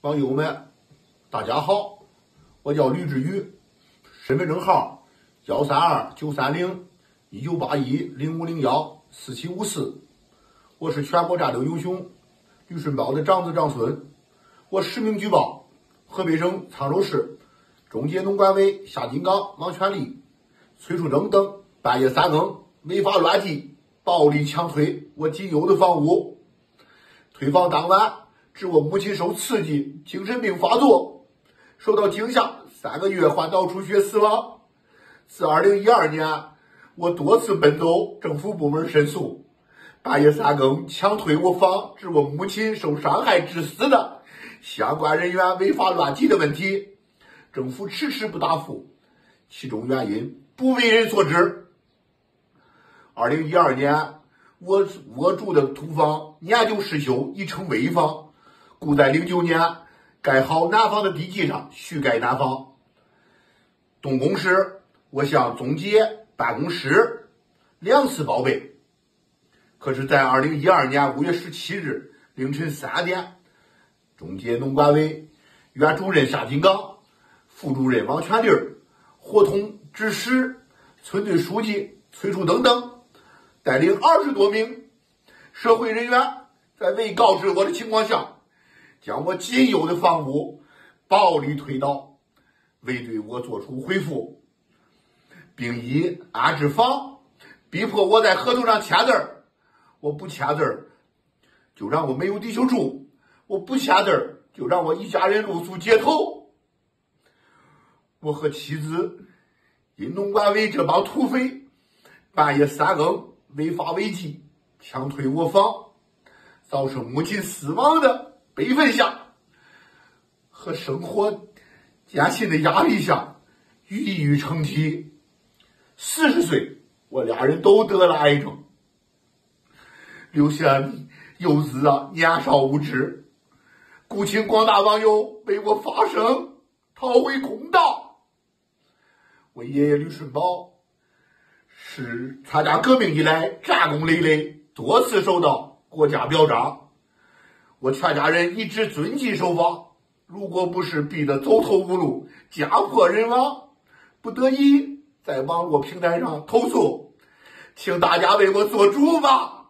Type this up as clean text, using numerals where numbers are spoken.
网友们，大家好，我叫吕志宇，身份证号132-930-1981-0501-4754，我是全国战斗英雄吕顺宝的长子长孙，我实名举报河北省沧州市中街农管委夏金刚、王全利、崔树正等半夜3更违法乱纪，暴力强推我仅有的房屋。推房当晚，致我母亲受刺激，精神病发作，受到惊吓，3个月患脑出血死亡。自2012年，我多次奔走政府部门申诉，半夜3更强推我房，致我母亲受伤害致死的相关人员违法乱纪的问题，政府迟迟不答复，其中原因不为人所知。2012年，我住的土房年久失修，已成危房，故在09年盖好南房的地基上续盖南房。动工时，我向中介办公室2次报备，可是，在2012年5月17日凌晨3点，中介农管委原主任夏金刚、副主任王全利、伙同指使村队书记崔树登等带领20多名社会人员，在未告知我的情况下，将我仅有的房屋暴力推倒，未对我做出回复，并以安置房逼迫我在合同上签字儿。我不签字儿，就让我没有地球住；我不签字儿，就让我一家人露宿街头。我和妻子因农管委这帮土匪半夜3更违法违纪，强推我房，造成母亲死亡的悲愤下，和生活艰辛的压力下，抑郁成疾。40岁，我俩人都得了癌症，留下幼子年少无知，故请广大网友为我发声，讨回公道。我爷爷吕顺宝是参加革命以来战功累累，多次受到国家表彰，我全家人一直遵纪守法，如果不是逼得走投无路，家破人亡，不得已在网络平台上投诉，请大家为我做主吧。